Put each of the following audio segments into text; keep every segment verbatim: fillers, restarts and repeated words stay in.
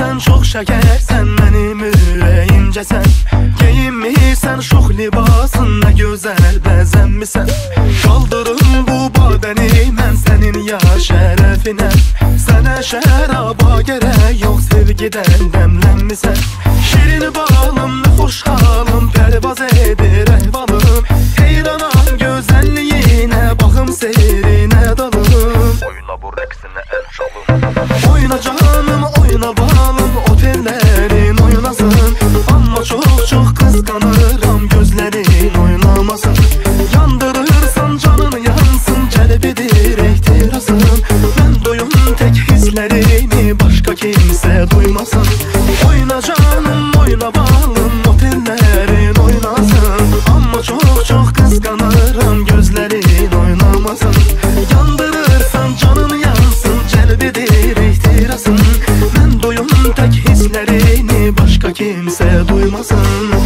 sen çok şekersen, benim ürəyimcə sən. Geyinmirsən şux libasın, nə gözəl bəzənmisən. Qaldırım bu badəni mən sənin yar şərəfinə. Sənə şəraba gərək yox, sevgidən dəmlənmisən. Şirin balım, nə xoş halım, pərvaz edir əhvalım. Heyranam gözəlliyinə, baxım seyrinə dalım. Oyna bu rəqsinə əl çalım. Oyna canım, oyna balım, otellərin oynasın. Amma çox-çox qısqanıram, gözlərin oynamasın. Yandırırsan canın yansın, cəlb edir ehtirasın. Mən duyum tək hisslərimi, başqa kimsə duymasın. Oyna canım, oyna balım, otellərin oynasın. Amma çox-çox qısqanıram, gözlərin oynamasın. Yandırırsan canın yansın, cəlb edir ehtirasın. Mən duyum tək hisslərini, başqa kimsə duymasın.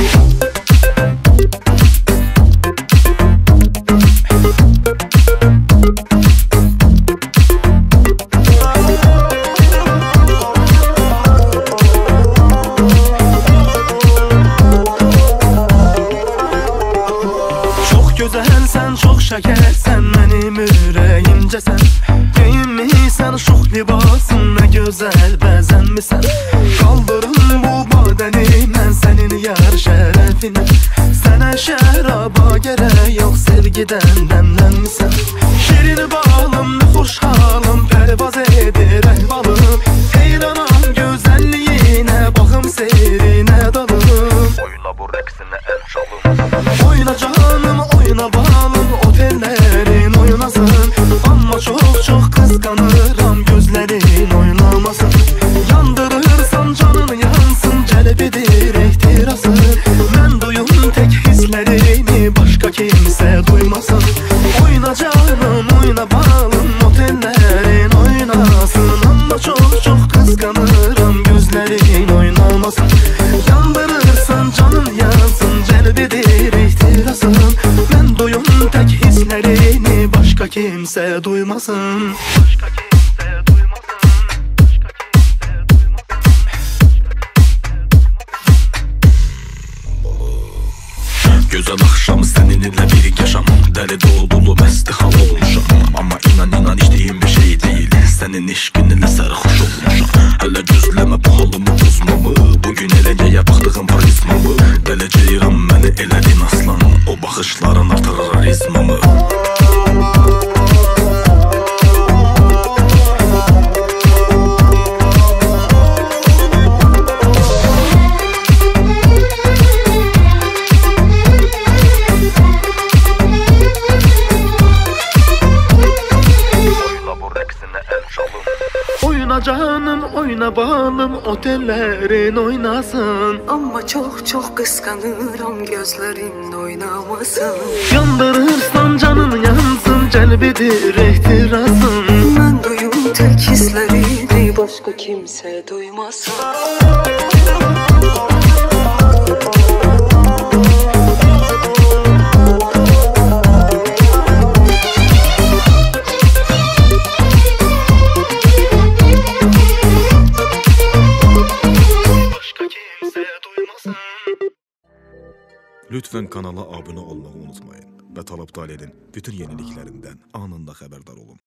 Gözəlsən, çox şəkərsən, mənim ürəyimcə sən. Geyinmirsən şux libasın, nə gözəl bəzənmisən. Qaldırım bu badəni mən sənin yar şərəfinə. Sənə şəraba gərək yox, sevgidən dəmlənmisən. Şirin balım, nə xoş halım, pərvaz edir əhvalım. Heyranam gözəlliyinə, baxım seyrinə dalım. Oyna bu rəqsinə əl çalım. Oyna canım, oyna balım, otellərin oynasın. Amma çox-çox qısqanıram, gözlərin oynamasın. Yandırırsan canın yansın, cəlb edir ehtirasın. Mən duyum tək hisslərimi, başqa kimsə duymasın. Oyna canım, oyna balım, otellərin oynasın. Amma çox-çox qısqanıram, gözlərin oynamasın. Yandırırsan canın yansın, cəlb edir ehtirasın. Mən duyum tək hisslərini, başqa kimsə duymasın. Başqa kimsə duymasın. Başqa kimsə duymasın. Gözəl axşam səninlə bir yaşam, dəli dolu məsti hal olmuşam. Amma inan inan içdiyim bir şey deyil, sənin eşqinlə sərxoş olmuşam. Hələ gözləmə bu halımı pozmamı, bugün eləgəyə baxdığım parizmamı. Gələcəyirəm məni elədin aslan, o baxışların artırır rizmamı. Oyna canım, oyna balım, otellərin oynasın. Amma çox-çox qısqanıram, gözlərin oynamasın. Yandırırsan canın yansın, cəlb edir ehtirasın. Mən duyum tək hisslərini, başqa kimsə duymasın. Lütfen kanala abone olmayı unutmayın ve Talab Talib'in bütün yeniliklərindən anında xəbərdar olun.